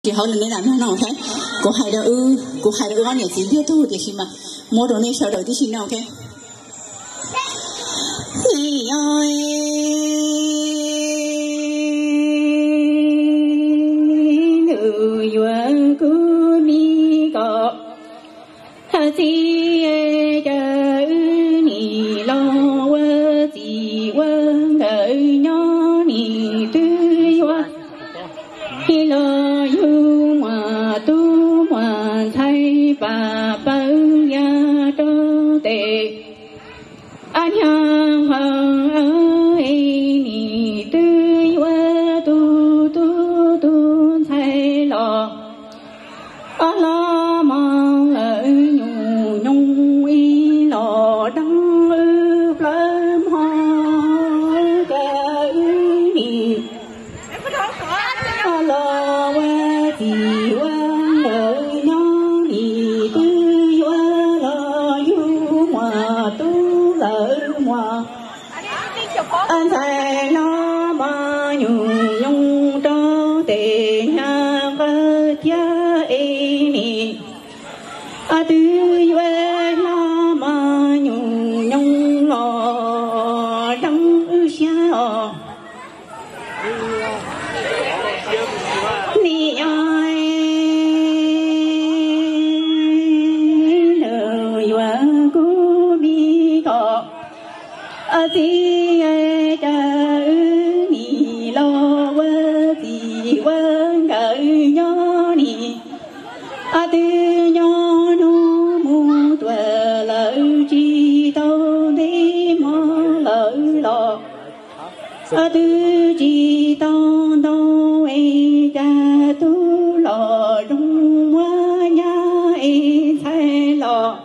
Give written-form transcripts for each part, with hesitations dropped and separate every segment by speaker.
Speaker 1: chỉ hỏi là nên làm thế nào thế có hai đứa con nhà chỉ biết thôi thì khi mà mua đồ này sau đó thì xin nào thế thì ơi nữ vợ cứ mi có ha gì chờ ni lo vợ gì vợ ngỡ nhỏ ni tư vợ khi lo yêu mà tu mà thay bà bao ya cho tệ anh hàng hàng ơi ni tươi qua tu thay lo lo mong ở nhung nhung y lo đắng ư plum hoa cả ni lo qua thì qua ở nó ni tươi qua lo yêu mà tu lỡ mà anh thầy nó mà nhung nhung cho tề nhà vợ cha ni tươi qua nó mà nhung nhung lo đắng ư sao ni ơi lời hoa của bi có thì cha ni lo qua thì qua ngỡ nhỏ ni tư nhỏ nu mu tuệ lợi chi tao thế mò lợi lo tư chi tao tao cha tu lo dung hoa nhà thay lo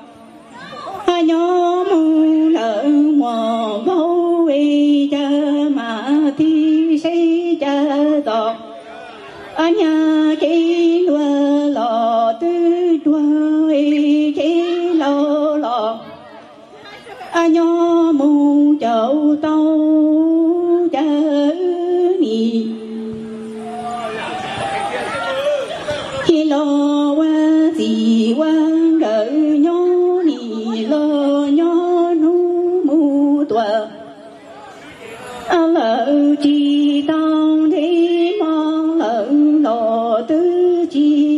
Speaker 1: nhỏ mu lợi mò vô cha mà thi xây cha tao nhà cái lúa lò tư đuôi cái lò lò nhỏ mu chậu tao cha ni khi lo qua gì qua gỡ nhỏ ni lo nhỏ nu mu tua lỡ chi tao thế mong lỡ lo tư chi